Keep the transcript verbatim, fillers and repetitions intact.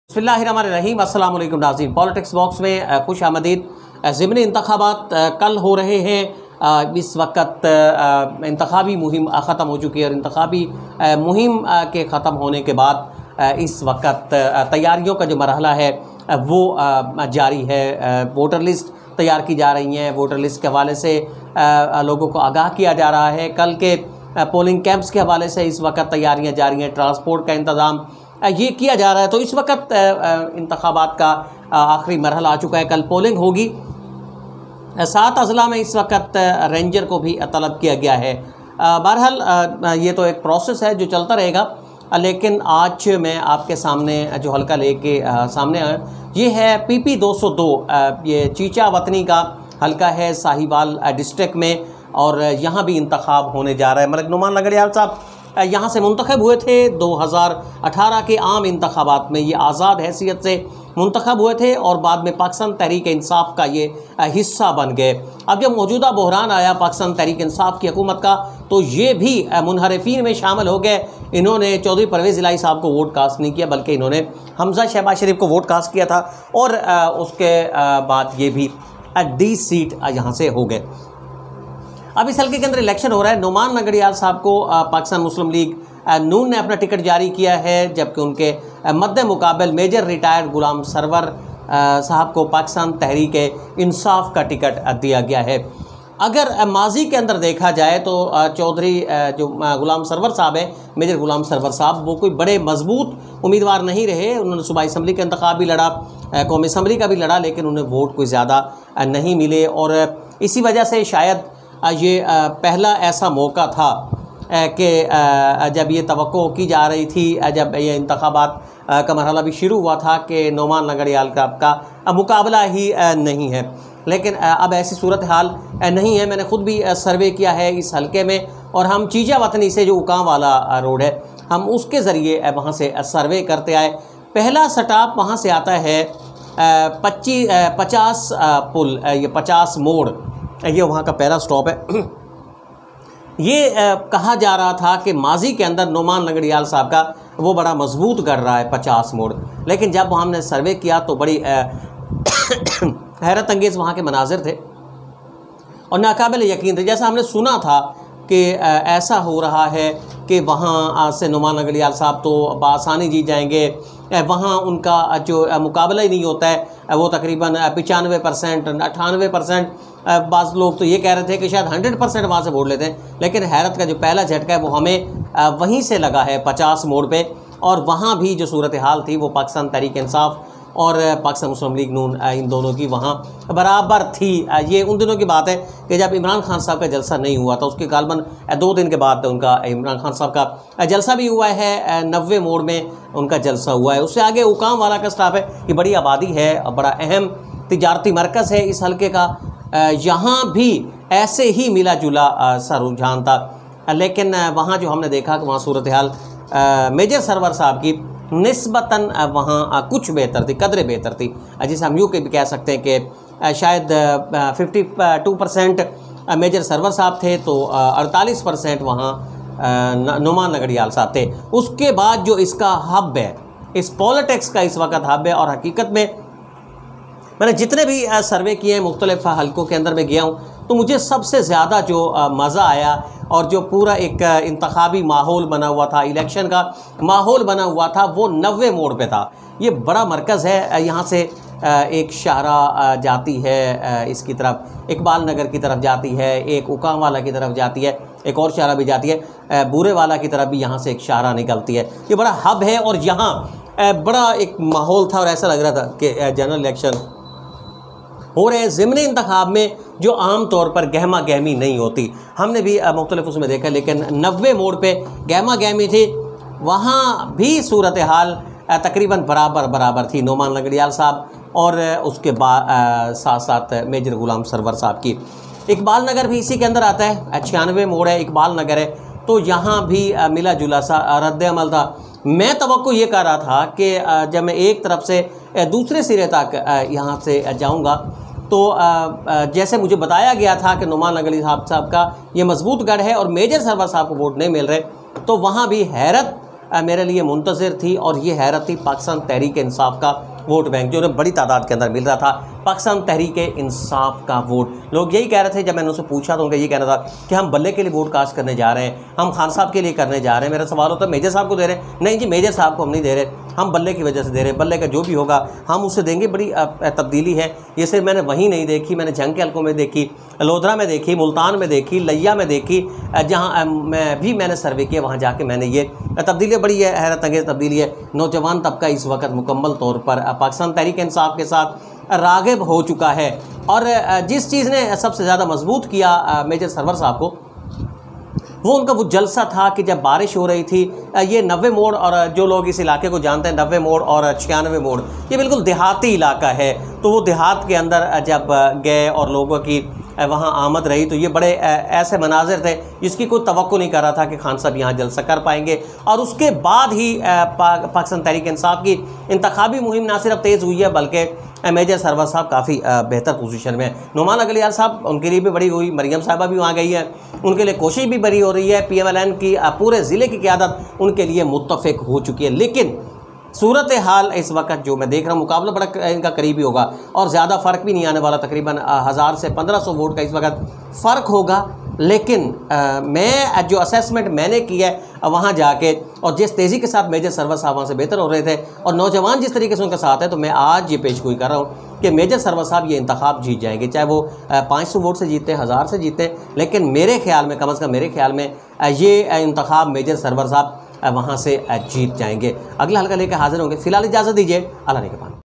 बिस्मिल्लाहिर्रहमानिर्रहीम। अस्सलाम वालेकुम नाज़रीन, पॉलिटिक्स बॉक्स में खुश आमदीद। ज़िमनी इंतखाबात कल हो रहे हैं। इस वक्त इंतखाबी मुहिम ख़त्म हो चुकी है और इंतखाबी मुहिम के ख़त्म होने के बाद इस वक्त तैयारियों का जो मरहला है वो जारी है। वोटर लिस्ट तैयार की जा रही हैं, वोटर लिस्ट के हवाले से लोगों को आगाह किया जा रहा है। कल के पोलिंग कैंप्स के हवाले से इस वक्त तैयारियां जारी हैं, ट्रांसपोर्ट का इंतज़ाम ये किया जा रहा है। तो इस वक्त इंतखाबात का आखिरी मरहला आ चुका है। कल पोलिंग होगी। सात अजला में इस वक्त रेंजर को भी तलब किया गया है। बहरहाल ये तो एक प्रोसेस है जो चलता रहेगा, लेकिन आज मैं आपके सामने जो हल्का लेके सामने आया ये है पी पी दो सौ दो। ये चीचा वतनी का हल्का है साहिवाल डिस्ट्रिक्ट में, और यहाँ भी इंतखाब होने जा रहा है। मलिक नुमान लंगड़ियाल साहब यहाँ से मुंतखब हुए थे दो हज़ार अठारह के आम इंतखाबात में। ये आज़ाद हैसियत से मुंतखब हुए थे और बाद में पाकिस्तान तहरीक इंसाफ का ये हिस्सा बन गए। अब जब मौजूदा बहरान आया पाकिस्तान तहरीक इंसाफ की हुकूमत का, तो ये भी मुनहरफीन में शामिल हो गए। इन्होंने चौधरी परवेज़ इलाही साहब को वोट कास्ट नहीं किया, बल्कि इन्होंने हमजा शहबाज शरीफ को वोट कास्ट किया था, और उसके बाद ये भी डी सीट यहाँ से हो गए। अब इस हल्के के अंदर इलेक्शन हो रहा है। नुमान लंगड़ियाल साहब को पाकिस्तान मुस्लिम लीग नून ने अपना टिकट जारी किया है, जबकि उनके मद्दे मुकाबल मेजर रिटायर्ड गुलाम सरवर साहब को पाकिस्तान तहरीक इंसाफ का टिकट दिया गया है। अगर माजी के अंदर देखा जाए तो चौधरी जो गुलाम सरवर साहब है, मेजर गुलाम सरवर साहब, वो कोई बड़े मजबूत उम्मीदवार नहीं रहे। उन्होंने सूबाई असम्बली का इंतखाब भी लड़ा, कौमी असम्बली का भी लड़ा, लेकिन उन्हें वोट कोई ज़्यादा नहीं मिले, और इसी वजह से शायद ये पहला ऐसा मौका था कि जब ये तवक्को की जा रही थी, जब ये इंतखाबात का मरहला भी शुरू हुआ था, कि नुमान लंगड़ियाल का का मुकाबला ही नहीं है। लेकिन अब ऐसी सूरत हाल नहीं है। मैंने ख़ुद भी सर्वे किया है इस हलके में, और हम चीजा वतनी से जो उकाम वाला रोड है, हम उसके ज़रिए वहाँ से सर्वे करते आए। पहला स्टॉप वहाँ से आता है पच्चीस पचास पुल, ये पचास मोड़, ये वहाँ का पहला स्टॉप है। ये आ, कहा जा रहा था कि माजी के अंदर नुमान लंगड़ियाल साहब का वो बड़ा मजबूत कर रहा है पचास मोड़, लेकिन जब हमने सर्वे किया तो बड़ी हैरत अंगेज़ वहाँ के मनाजिर थे और नाकाबिल यकीन थे। जैसा हमने सुना था कि आ, ऐसा हो रहा है कि वहाँ से नुमान लंगड़ियाल साहब तो बआसानी जीत जाएंगे, वहाँ उनका जो मुकाबला ही नहीं होता है, वो तकरीबन पचानवे परसेंट अट्ठानवे परसेंट बाज़ लोग तो ये कह रहे थे कि शायद हंड्रेड परसेंट वहाँ से वोट लेते हैं। लेकिन हैरत का जो पहला झटका है वो हमें वहीं से लगा है पचास मोड़ पे, और वहाँ भी जो सूरत हाल थी वो पाकिस्तान तहरीक इंसाफ और पाकिस्तान मुस्लिम लीग नून इन दोनों की वहाँ बराबर थी। ये उन दिनों की बात है कि जब इमरान खान साहब का जलसा नहीं हुआ था, उसके गालबन दो दिन के बाद उनका इमरान खान साहब का जलसा भी हुआ है, नब्बे मोड़ में उनका जलसा हुआ है। उससे आगे उकाम वाला का स्टाफ है, ये बड़ी आबादी है, बड़ा अहम तिजारती मरकज़ है इस हल्के का। यहाँ भी ऐसे ही मिला जुला सा रुझान था, लेकिन वहाँ जो हमने देखा कि वहाँ सूरत हाल मेजर सरवर साहब की निस्बतन वहाँ कुछ बेहतर थी, कदरे बेहतर थी, जिसे हम यूँ के भी कह सकते हैं कि शायद fifty two percent major Sarwar साहब थे तो अड़तालीस परसेंट वहाँ नुमान लंगड़ियाल साहब थे। उसके बाद जो इसका हब है, इस पॉलिटिक्स का इस वक्त हब है, और हकीकत में मैंने जितने भी सर्वे किए हैं मुख्तलिफ हलकों के अंदर में गया हूँ, तो मुझे सबसे ज़्यादा जो मज़ा आया और जो पूरा एक इंतखाबी माहौल बना हुआ था, इलेक्शन का माहौल बना हुआ था, वो नब्बे मोड़ पे था। ये बड़ा मरकज़ है। यहाँ से एक शाहरा जाती है इसकी तरफ, इकबाल नगर की तरफ जाती है, एक उकाम वाला की तरफ जाती है, एक और शाहरा भी जाती है, बूरे वाला की तरफ भी यहाँ से एक शाहरा निकलती है। ये बड़ा हब है, और यहाँ बड़ा एक माहौल था और ऐसा लग रहा था कि जनरल इलेक्शन हो रहे हैं। ज़िमनी इंतखाब में जो आम तौर पर गहमा गहमी नहीं होती, हमने भी मुख्तलिफ उसमें देखा, लेकिन नब्बे मोड़ पे गहमा गहमी थी। वहाँ भी सूरत हाल तकरीबन बराबर बराबर थी नुमान लंगड़ियाल साहब और उसके बाद साथ साथ मेजर गुलाम सरवर साहब की। इकबाल नगर भी इसी के अंदर आता है, छियानवे मोड़ है, इकबाल नगर है, तो यहाँ भी मिला जुला सा रद्द अमल था। मैं तवक्को ये कर रहा था कि जब मैं एक तरफ से दूसरे सिरे तक यहाँ से जाऊँगा, तो जैसे मुझे बताया गया था कि नुमान लंगड़ियाल साहब साहब का ये मजबूत गढ़ है और मेजर सरवर साहब को वोट नहीं मिल रहे, तो वहाँ भी हैरत मेरे लिए मुंतज़िर थी और ये हैरत थी पाकिस्तान तहरीक इंसाफ का वोट बैंक जो उन्हें बड़ी तादाद के अंदर मिल रहा था। पाकिस्तान तहरीक इंसाफ का वोट, लोग यही कह रहे थे, जब मैंने उनसे पूछा तो उनका ये कहना था कि हम बल्ले के लिए वोट कास्ट करने जा रहे हैं, हम खान साहब के लिए करने जा रहे हैं। मेरा सवाल होता है मेजर साहब को दे रहे हैं? नहीं जी, मेजर साहब को हम नहीं दे रहे, हम बल्ले की वजह से दे रहे हैं, बल्ले का जो भी होगा हम उसे देंगे। बड़ी तब्दीली है ये, सिर्फ मैंने वहीं नहीं देखी, मैंने जंग के हल्कों में देखी, लोधरा में देखी, मुल्तान में देखी, लिया में देखी, जहाँ मैं भी मैंने सर्वे किया वहाँ जाके मैंने ये तब्दीली, बड़ी हैरत अंगेज़ तब्दीली है। नौजवान तबका इस वक्त मुकम्मल तौर पर पाकिस्तान तहरीक इंसाफ के साथ राग़िब हो चुका है। और जिस चीज़ ने सबसे ज़्यादा मजबूत किया मेजर सरवर साहब को, वो उनका वो जलसा था कि जब बारिश हो रही थी, ये नब्बे मोड़, और जो लोग इस इलाके को जानते हैं, नब्बे मोड़ और छियानवे मोड़, ये बिल्कुल देहाती इलाका है। तो वो देहात के अंदर जब गए और लोगों की वहाँ आमद रही तो ये बड़े ऐसे मनाजिर थे जिसकी कोई तवक्को नहीं कर रहा था कि खान साहब यहाँ जलसा कर पाएंगे। और उसके बाद ही पा, पाकिस्तान तहरीक इंसाफ की इंतखाबी मुहिम ना सिर्फ तेज़ हुई है बल्कि मेजर सरवर साहब काफ़ी बेहतर पोजीशन में। नुमान अगलियार साहब, उनके लिए भी बड़ी हुई, मरियम साहिबा भी वहाँ गई है, उनके लिए कोशिश भी बड़ी हो रही है। पी एम एल एन की पूरे ज़िले की क़यादत उनके लिए मुत्तफ़िक हो चुकी है। लेकिन सूरत हाल इस वक्त जो मैं देख रहा हूँ, मुकाबला बड़ा इनका करीबी होगा और ज़्यादा फ़र्क भी नहीं आने वाला, तकरीबन हज़ार से पंद्रह सौ वोट का इस वक्त फ़र्क होगा। लेकिन आ, मैं जो असेसमेंट मैंने की है वहाँ जाके, और जिस तेज़ी के साथ मेजर सरवर साहब वहाँ से बेहतर हो रहे थे और नौजवान जिस तरीके से उनके साथ है, तो मैं आज ये पेशगोई कर रहा हूँ कि मेजर सरवर साहब ये इंतखाब जीत जाएंगे, चाहे वो पाँच सौ वोट से जीते, हज़ार से जीते। लेकिन मेरे ख्याल में, कम अज़ कम मेरे ख्याल में, ये इंतखाब मेजर सरवर साहब वहाँ से जीत जाएंगे। अगला हल्का लेकर हाजिर होंगे। फ़िलहाल इजाज़त दीजिए, अल्लाह ने के पास।